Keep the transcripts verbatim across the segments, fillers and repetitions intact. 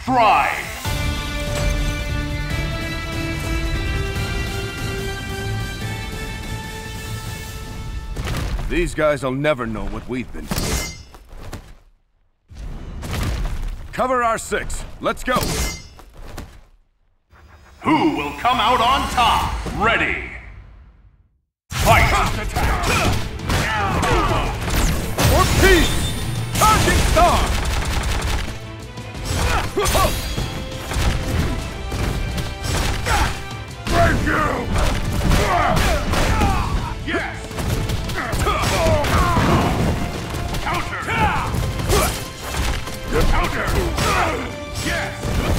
stride! These guys will never know what we've been through. Cover our six. Let's go. Who will come out on top? Ready! Fight! For peace! Charging star! Break you! Yes! Counter! Counter! Yes!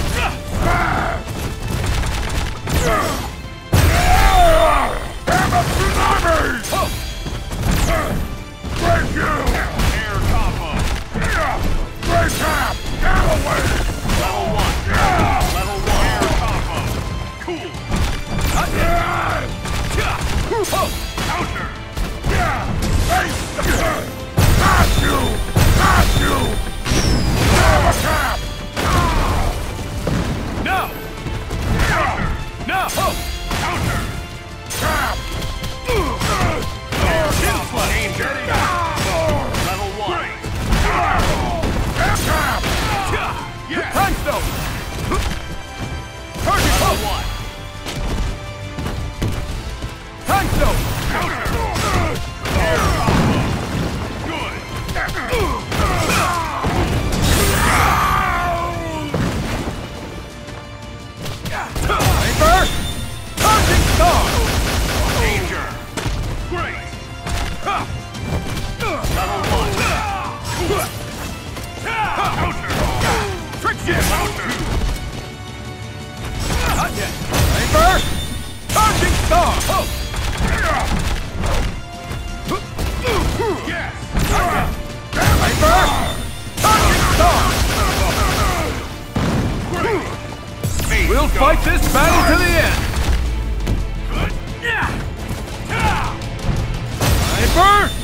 Damn it, tsunamis! Break you! Air combo! Break tap! Galloway! Level one! Level one! Air combo! Cool! Counter! Face! Got you! Got you! Power tap! No! Counter! No! Counter! Tap! Air combo! Danger! Level one! Tap! Yes! Time stone! Target Level hook! one! Time stone! Counter! Air combo! Good! Paper! Charging star! Danger! Great! Level one! Counter! Trick shit! Counter! Not yet! Paper! Charging star! Yes! Not yet! Paper! Charging star! Great! Speed We'll go. fight this battle to the end! Good! Yeah! Paper!